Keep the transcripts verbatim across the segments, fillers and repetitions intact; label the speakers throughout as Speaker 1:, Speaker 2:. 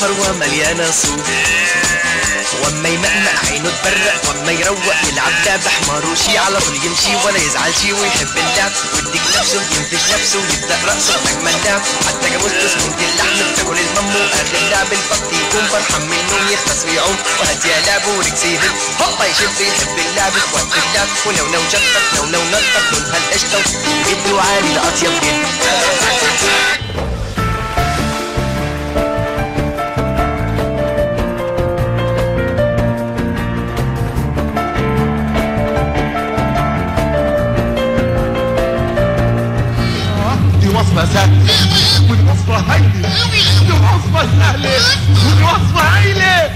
Speaker 1: فروة مليانة صوف، واما يمقمق عينه تبرق، واما يروق يلعب لعب حمار وشي، على طول يمشي ولا يزعل شي، ويحب اللعب ويديك نفسه ينفش نفسه ويبدأ رقصه أجمل لعب. حتى جاموسته سمنت اللحم بتاكل المم، وآخر اللعب البط يكون فرحان من النوم، يختص ويعوم وهديها لعبه ورجسي يهب هوبا يشد، يحب اللعب في وقت اللعب، ولو نو جفت لو نو نطت لونها القشطة، جد وعالي لأطيب جد.
Speaker 2: وصفة سهلة والوصفة هايلة، دي وصفة سهلة والوصفة هايلة.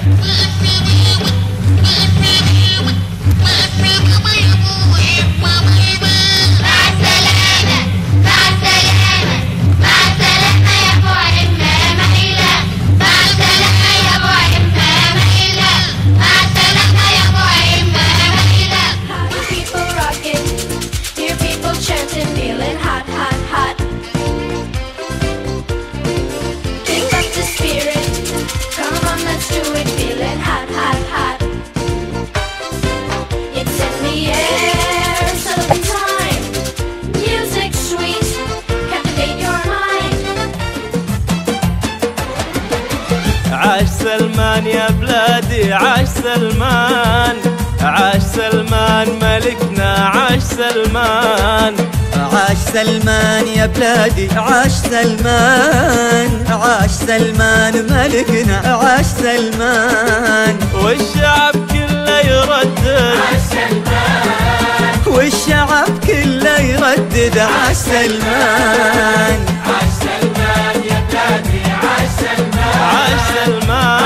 Speaker 3: مع السلامة مع السلامة مع السلامة يا ابو عمامة حيلة، مع السلامة يا ابو عمامة حيلة، مع السلامة يا ابو عمامة حيلة.
Speaker 4: How do people rockin'? Hear people chanting, feeling hot, hot, hot. Pick up the spirit, come on, let's do it, feeling hot, hot, hot. It's in the air, so time. Music sweet, captivate your mind.
Speaker 5: عاش سلمان يا بلادي، عاش سلمان، عاش سلمان ملكنا، عاش سلمان.
Speaker 6: عاش سلمان يا بلادي، عاش سلمان، عاش سلمان ملكنا، عاش سلمان.
Speaker 5: والشعب كله يردد
Speaker 3: عاش سلمان،
Speaker 6: والشعب كله يردد عاش سلمان.
Speaker 3: عاش سلمان يا بلادي، عاش سلمان،
Speaker 5: عاش سلمان.